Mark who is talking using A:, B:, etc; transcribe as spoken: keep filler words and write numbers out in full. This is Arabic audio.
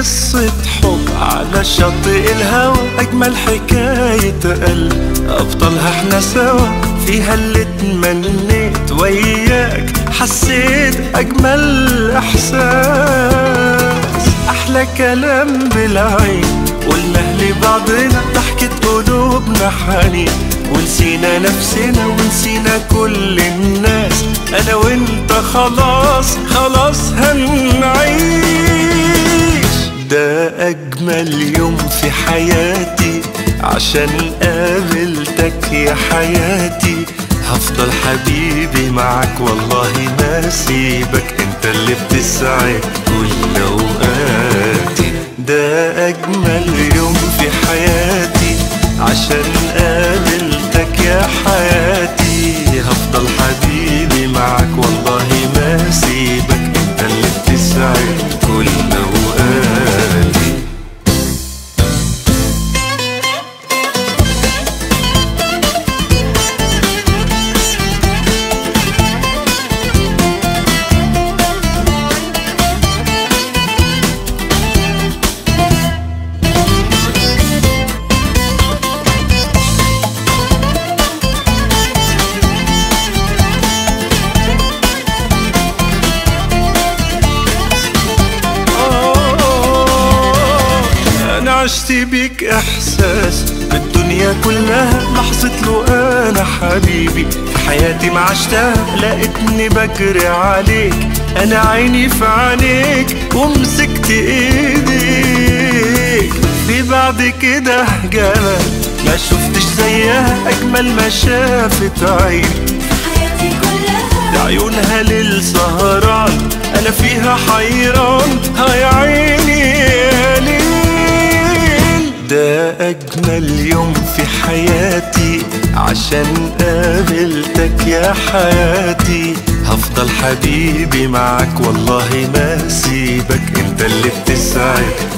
A: قصة حب على شاطئ الهوى، أجمل حكاية قلب أبطالها احنا سوا، فيها اللي اتمنيت وياك حسيت أجمل إحساس. أحلى كلام بالعين قلناه لبعضنا، ضحكة قلوبنا حنين، ونسينا نفسنا ونسينا كل الناس، أنا وإنت خلاص خلاص هنعيش. ده أجمل يوم في حياتي عشان قابلتك يا حياتي، هفضل حبيبي معك والله ما سيبك، انت اللي بتسعد كل اوقاتي. ده اجمل يوم في حياتي عشان قابلتك يا حياتي، هفضل حبيبي معك والله ما سيبك، انت اللي بتسعد كل اوقاتي. عشت بيك احساس بالدنيا كلها، لحظة له انا حبيبي في حياتي ما عشتها، لقيتني بجري عليك انا عيني في عينيك ومسكت ايديك. في بعد كده جمال ما شفتش زيها، اجمل ما شافت عيني
B: في حياتي كلها،
A: عيونها للسهران انا فيها حيران، هاي عيني يا ليل. ده أجمل يوم في حياتي عشان قابلتك يا حياتي، هفضل حبيبي معك والله ما سيبك، انت اللي بتسعد